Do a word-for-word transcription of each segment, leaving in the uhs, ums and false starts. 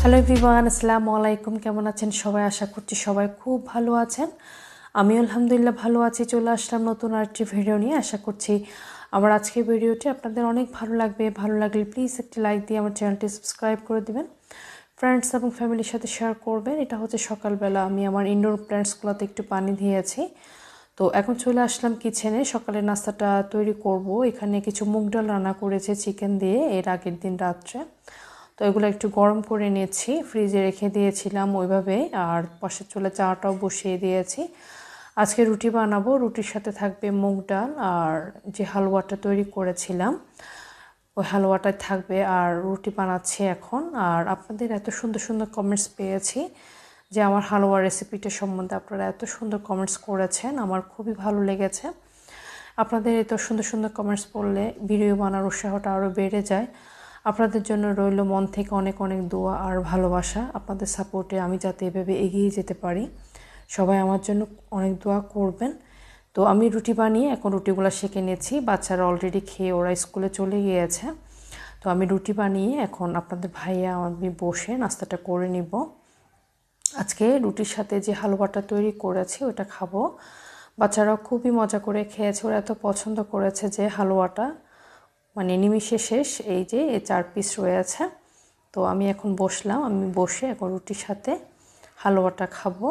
Hello everyone, আসসালামু আলাইকুম। কেমন আছেন সবাই? আশা করছি সবাই খুব ভালো আছেন। আমি আলহামদুলিল্লাহ ভালো আছি। চলে আসলাম নতুন আরেকটি ভিডিও নিয়ে। আশা করছি আমার আজকের ভিডিওটি আপনাদের অনেক ভালো লাগবে। ভালো লাগলে প্লিজ একটি লাইক দিয়ে আমার চ্যানেলটি সাবস্ক্রাইব করে দেবেন, ফ্রেন্ডস এবং ফ্যামিলির সাথে শেয়ার করবেন। এটা হচ্ছে সকালবেলা আমি আমার ইনডোর প্ল্যান্টসগুলোতে একটু পানি দিয়েছি। তো এখন চলে আসলাম কিচেনে। সকালের নাস্তাটা তৈরি করব। এখানে কিছু মুগ ডাল রান্না করেছে চিকেন দিয়ে এর আগের দিন রাত্রে। তো এগুলো একটু গরম করে নিয়েছি, ফ্রিজে রেখে দিয়েছিলাম ওইভাবে। আর পাশের চুলে চাটাও বসিয়ে দিয়েছি। আজকে রুটি বানাবো, রুটির সাথে থাকবে মুগ ডাল আর যে হালুয়াটা তৈরি করেছিলাম ওই হালুয়াটাই থাকবে। আর রুটি বানাচ্ছি এখন। আর আপনাদের এত সুন্দর সুন্দর কমেন্টস পেয়েছি যে আমার হালুয়ার রেসিপিটা সম্বন্ধে আপনারা এত সুন্দর কমেন্টস করেছেন, আমার খুবই ভালো লেগেছে। আপনাদের এত সুন্দর সুন্দর কমেন্টস পড়লে ভিডিও বানার উৎসাহটা আরও বেড়ে যায়। আপনাদের জন্য রইল মন থেকে অনেক অনেক দোয়া আর ভালোবাসা। আপনাদের সাপোর্টে আমি যাতে এভাবে এগিয়ে যেতে পারি, সবাই আমার জন্য অনেক দোয়া করবেন। তো আমি রুটি বানিয়ে এখন রুটিগুলো সেঁকে নিয়েছি। বাচ্চারা অলরেডি খেয়ে ওরা স্কুলে চলে গিয়েছে। তো আমি রুটি বানিয়ে এখন আপনাদের ভাইয়া আমি বসে নাস্তাটা করে নিব। আজকে রুটির সাথে যে হালুয়াটা তৈরি করেছি ওটা খাবো। বাচ্চারাও খুবই মজা করে খেয়েছে, ওরা এত পছন্দ করেছে যে হালুয়াটা মানে নিমিষে শেষ। এই যে এই চার পিস রয়েছে। তো আমি এখন বসলাম, আমি বসে এখন রুটির সাথে হালুয়াটা খাবো।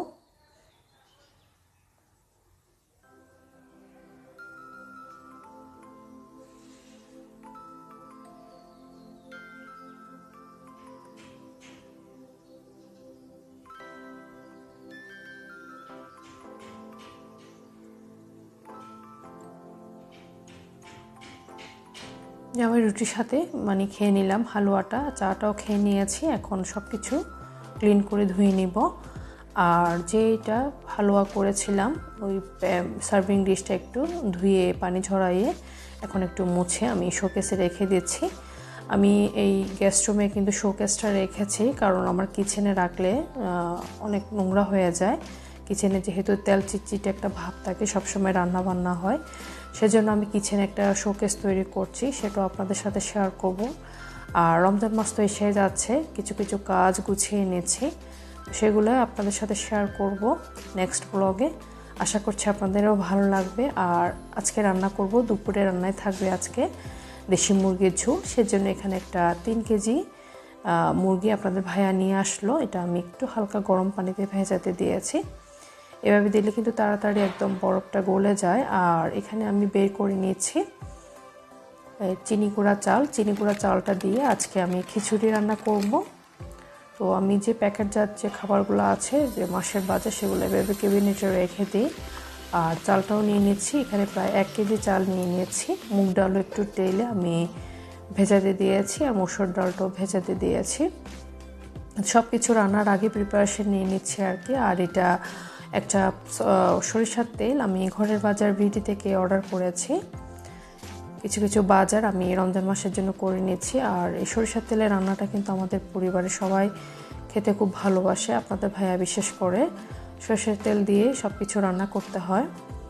আমি রুটির সাথে মানে খেয়ে নিলাম হালুয়াটা, চাটাও খেয়ে নিয়েছি। এখন সব কিছু ক্লিন করে ধুয়ে নিব। আর যেটা হালুয়া করেছিলাম ওই সার্ভিং ডিশটা একটু ধুয়ে পানি ঝরাইয়ে এখন একটু মুছে আমি শোকেসে রেখে দিচ্ছি। আমি এই গ্যাস রুমে কিন্তু শোকেসটা রেখেছি কারণ আমার কিচেনে রাখলে অনেক নোংরা হয়ে যায়। কিচেনে যেহেতু তেল চিটচিটে একটা ভাব থাকে, সবসময় রান্না বান্না হয়, সেজন্য আমি কিচেনে একটা শোকেস তৈরি করছি, সেটাও আপনাদের সাথে শেয়ার করব। আর রমজান মাস তো এসে যাচ্ছে, কিছু কিছু কাজ গুছিয়ে নিয়েছি, সেগুলো আপনাদের সাথে শেয়ার করব নেক্সট ব্লগে। আশা করছি আপনাদেরও ভালো লাগবে। আর আজকে রান্না করব, দুপুরে রান্নায় থাকবে আজকে দেশি মুরগির ঝোল। সেজন্য এখানে একটা তিন কেজি মুরগি আপনাদের ভাইয়া নিয়ে আসলো। এটা আমি একটু হালকা গরম পানিতে ভেজাতে দিয়েছি। এভাবে দিলে কিন্তু তাড়াতাড়ি একদম বরফটা গলে যায়। আর এখানে আমি বের করে নিয়েছি চিনি গুঁড়া চাল। চিনি গুঁড়া চালটা দিয়ে আজকে আমি খিচুড়ি রান্না করব। তো আমি যে প্যাকেটজাত যে খাবারগুলো আছে যে মাসের বাজার, সেগুলো এভাবে ক্যাবিনেটে রেখে দিই। আর চালটাও নিয়ে নিচ্ছি, এখানে প্রায় এক কেজি চাল নিয়ে নিয়েছি। মুগ ডালও একটু তেলে আমি ভেজাতে দিয়েছি আর মসুর ডালটাও ভেজাতে দিয়েছি। সব কিছু রান্নার আগে প্রিপারেশন নিয়ে নিচ্ছি আর কি। আর এটা একটা সরিষার তেল আমি ঘরের বাজার ভিডি থেকে অর্ডার করেছি। কিছু কিছু বাজার আমি রমজান মাসের জন্য করে নিয়েছি। আর এই সরিষার তেলের রান্নাটা কিন্তু আমাদের পরিবারে সবাই খেতে খুব ভালোবাসে, আপনাদের ভাইয়া বিশেষ করে। সরিষার তেল দিয়ে সব কিছু রান্না করতে হয়।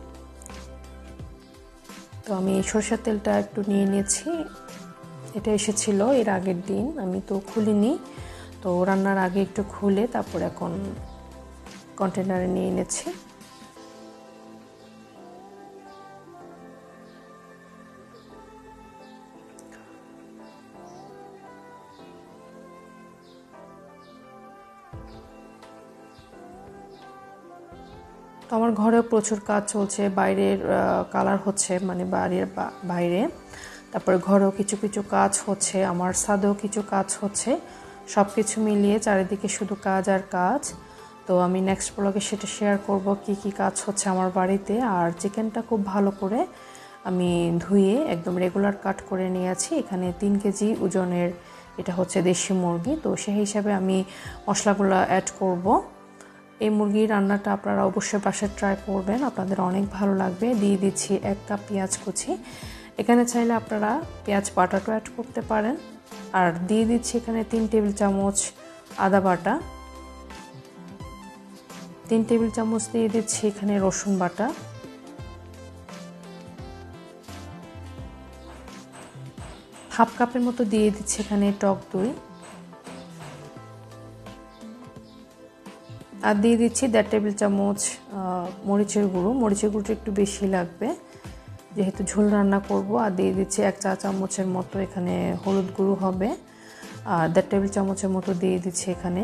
তো আমি সরিষার তেলটা একটু নিয়ে নিয়েছি। এটা এসেছিল এর আগের দিন, আমি তো খুলিনি। তো রান্নার আগে একটু খুলে তারপর এখন কন্টেনারে নিয়ে এনেছি। তো আমার ঘরেও প্রচুর কাজ চলছে, বাইরের কালার হচ্ছে মানে বাড়ির বাইরে, তারপরে ঘরেও কিছু কিছু কাজ হচ্ছে, আমার ছাদেও কিছু কাজ হচ্ছে। সব কিছু মিলিয়ে চারিদিকে শুধু কাজ আর কাজ। তো আমি নেক্সট ব্লগে সেটা শেয়ার করব কি কি কাজ হচ্ছে আমার বাড়িতে। আর চিকেনটা খুব ভালো করে আমি ধুয়ে একদম রেগুলার কাট করে নিয়েছি। এখানে তিন কেজি ওজনের এটা হচ্ছে দেশি মুরগি। তো সেই হিসাবে আমি মশলাগুলো অ্যাড করব। এই মুরগির রান্নাটা আপনারা অবশ্যই বাসায় ট্রাই করবেন, আপনাদের অনেক ভালো লাগবে। দিয়ে দিচ্ছি এক কাপ পেঁয়াজ কুচি। এখানে চাইলে আপনারা পেঁয়াজ বাটাটাও অ্যাড করতে পারেন। আর দিয়ে দিচ্ছি এখানে তিন টেবিল চামচ আদা বাটা, তিন টেবিল চামচ দিয়ে দিচ্ছি এখানে রসুন বাটা, হাফ কাপের মতো দিয়ে দিচ্ছি এখানে টক দই, আর দিয়ে দিচ্ছি দেড় টেবিল চামচ মরিচের গুঁড়ো। মরিচের গুঁড়োটা একটু বেশি লাগবে যেহেতু ঝোল রান্না করব। আর দিয়ে দিচ্ছি এক চা চামচের মতো এখানে হলুদ গুঁড়ো হবে। আর দেড় টেবিল চামচের মতো দিয়ে দিচ্ছি এখানে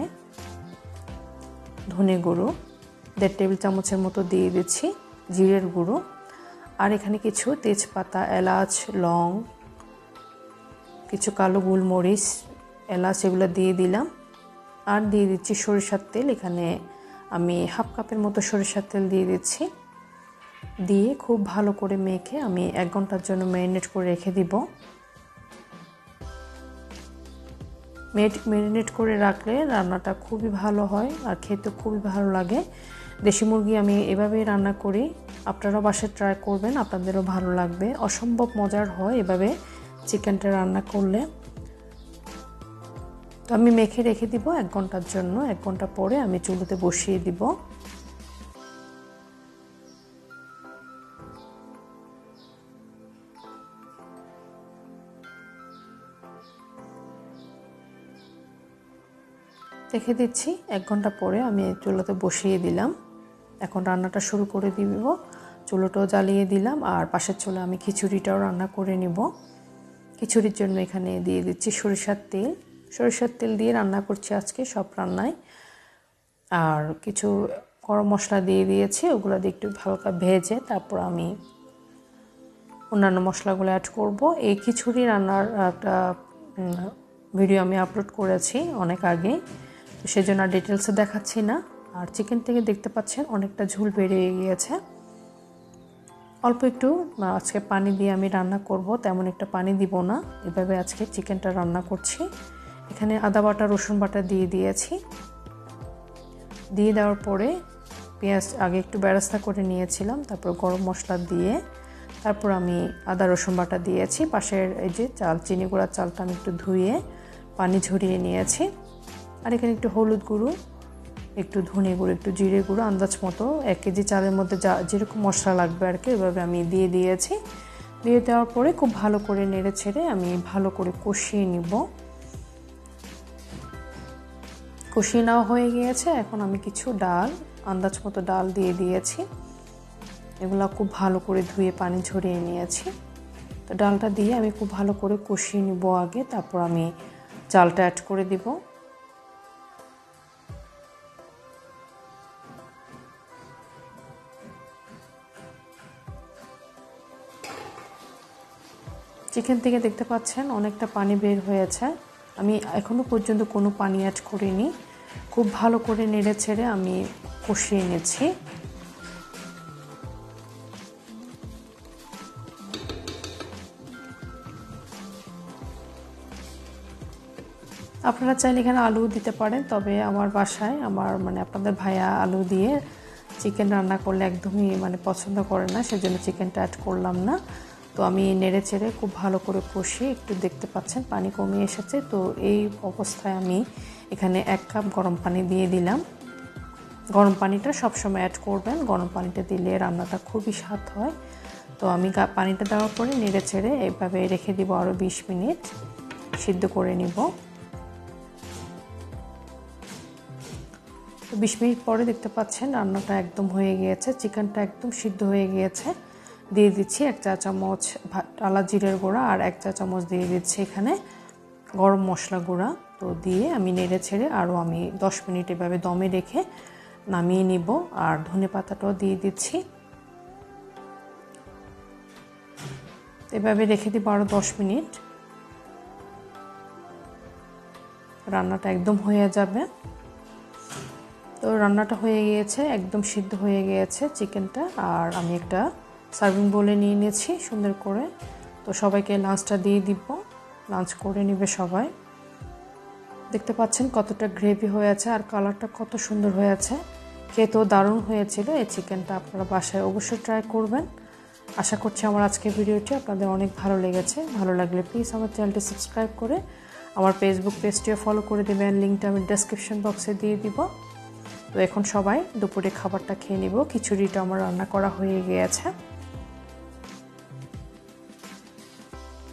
ধনে গুঁড়ো। দেড় টেবিল চামচের মতো দিয়ে দিচ্ছি জিরের গুঁড়ো। আর এখানে কিছু তেজপাতা, এলাচ, লং, কিছু কালো গোলমরিচ, এলাচ এগুলো দিয়ে দিলাম। আর দিয়ে দিচ্ছি সরিষার তেল। এখানে আমি হাফ কাপের মতো সরিষার তেল দিয়ে দিচ্ছি। দিয়ে খুব ভালো করে মেখে আমি এক ঘন্টার জন্য ম্যারিনেট করে রেখে দিব। ম্যারিনেট করে রাখলে রান্নাটা খুবই ভালো হয় আর খেতে খুবই ভালো লাগে। দেশি মুরগি আমি এভাবেই রান্না করি, আপনারাও বাসায় ট্রাই করবেন, আপনাদেরও ভালো লাগবে। অসম্ভব মজার হয় এভাবে চিকেনটা রান্না করলে। তো আমি মেখে রেখে দিব এক ঘন্টার জন্য। এক ঘন্টা পরে আমি চুলোতে বসিয়ে দিব। রেখে দিচ্ছি। এক ঘন্টা পরে আমি চুলোতে বসিয়ে দিলাম। এখন রান্নাটা শুরু করে দিব। চুলোটাও জ্বালিয়ে দিলাম আর পাশের চুলে আমি খিচুড়িটাও রান্না করে নিব। খিচুড়ির জন্য এখানে দিয়ে দিচ্ছি সরিষার তেল। সরিষার তেল দিয়ে রান্না করছি আজকে সব রান্নায়। আর কিছু গরম মশলা দিয়ে দিয়েছি, ওগুলো দিয়ে একটু হালকা ভেজে তারপর আমি অন্যান্য মশলাগুলো অ্যাড করব। এই খিচুড়ি রান্নার একটা ভিডিও আমি আপলোড করেছি অনেক আগে, তো সেজন্য আর ডিটেলসে দেখাচ্ছি না। আর চিকেন থেকে দেখতে পাচ্ছেন অনেকটা ঝোল বেরিয়ে গিয়েছে। অল্প একটু আজকে পানি দিয়ে আমি রান্না করব, তেমন একটা পানি দিব না, এভাবে আজকে চিকেনটা রান্না করছি। এখানে আদা বাটা, রসুন বাটা দিয়ে দিয়েছি। দিয়ে দেওয়ার পরে পেঁয়াজ আগে একটু বেরেস্তা করে নিয়েছিলাম, তারপর গরম মশলা দিয়ে তারপর আমি আদা রসুন বাটা দিয়েছি। পাশের এই যে চাল, চিনি গুঁড়ার চালটা আমি একটু ধুয়ে পানি ঝরিয়ে নিয়েছি। আর এখানে একটু হলুদ গুঁড়ো, একটু ধনে গুঁড়ো, একটু জিরে গুঁড়ো আন্দাজ মতো এক কেজি চালের মধ্যে যা যেরকম মশলা লাগবে আর কি এভাবে আমি দিয়ে দিয়েছি। দিয়ে দেওয়ার পরে খুব ভালো করে নেড়ে ছেড়ে আমি ভালো করে কষিয়ে নিব। কষিয়ে নেওয়া হয়ে গিয়েছে। এখন আমি কিছু ডাল, আন্দাজ মতো ডাল দিয়ে দিয়েছি। এগুলো খুব ভালো করে ধুয়ে পানি ঝরিয়ে নিয়েছি। তো ডালটা দিয়ে আমি খুব ভালো করে কষিয়ে নিব আগে, তারপর আমি চালটা অ্যাড করে দিব। চিকেন থেকে দেখতে পাচ্ছেন অনেকটা পানি বের হয়েছে। আমি এখনো পর্যন্ত কোনো পানি অ্যাড করিনি। খুব ভালো করে নেড়ে ছেড়ে আমি কষিয়ে নিয়েছি। আপনারা চাইলে এখানে আলু দিতে পারেন, তবে আমার বাসায় আমার মানে আপনাদের ভাইয়া আলু দিয়ে চিকেন রান্না করলে একদমই মানে পছন্দ করে না, সেজন্য চিকেনটা অ্যাড করলাম না। তো আমি নেড়ে চেড়ে খুব ভালো করে কষিয়ে একটু দেখতে পাচ্ছেন পানি কমিয়ে এসেছে। তো এই অবস্থায় আমি এখানে এক কাপ গরম পানি দিয়ে দিলাম। গরম পানিটা সবসময় অ্যাড করবেন, গরম পানিটা দিলে রান্নাটা খুবই স্বাদ হয়। তো আমি পানিটা দেওয়ার পরে নেড়ে ছেড়ে এইভাবে রেখে দিব আরও বিশ মিনিট সিদ্ধ করে নিব। তো বিশ মিনিট পরে দেখতে পাচ্ছেন রান্নাটা একদম হয়ে গিয়েছে, চিকেনটা একদম সিদ্ধ হয়ে গিয়েছে। দিয়ে দিচ্ছি এক চা চামচ টালা জিরের গুঁড়া আর এক চা চামচ দিয়ে দিচ্ছি এখানে গরম মশলা গুঁড়া। তো দিয়ে আমি নেড়ে ছেড়ে আরও আমি দশ মিনিট এভাবে দমে রেখে নামিয়ে নিব। আর ধনে পাতাটাও দিয়ে দিচ্ছি। এভাবে রেখে দিব আরও দশ মিনিট, রান্নাটা একদম হয়ে যাবে। তো রান্নাটা হয়ে গিয়েছে, একদম সিদ্ধ হয়ে গিয়েছে চিকেনটা। আর আমি একটা সার্ভিং বোলে নিয়ে নিয়েছি সুন্দর করে। তো সবাইকে লাঞ্চটা দিয়ে দিব, লাঞ্চ করে নেবে সবাই। দেখতে পাচ্ছেন কতটা গ্রেভি হয়েছে আর কালারটা কত সুন্দর হয়েছে, খেতেও দারুণ হয়েছিল। এই চিকেনটা আপনারা বাসায় অবশ্যই ট্রাই করবেন। আশা করছি আমার আজকের ভিডিওটি আপনাদের অনেক ভালো লেগেছে। ভালো লাগলে প্লিজ আমার চ্যানেলটি সাবস্ক্রাইব করে আমার ফেসবুক পেজটিও ফলো করে দেবেন, লিঙ্কটা আমি ডেসক্রিপশন বক্সে দিয়ে দিব। তো এখন সবাই দুপুরে খাবারটা খেয়ে নিব। খিচুড়িটা আমার রান্না করা হয়ে গিয়েছে।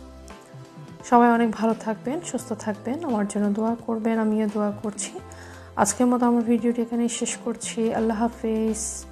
সবাই অনেক ভালো থাকবেন, সুস্থ থাকবেন, আমার জন্য দোয়া করবেন, আমিও দোয়া করছি। আজকের মতো আমার ভিডিওটি এখানেই শেষ করছি। আল্লাহ হাফেজ।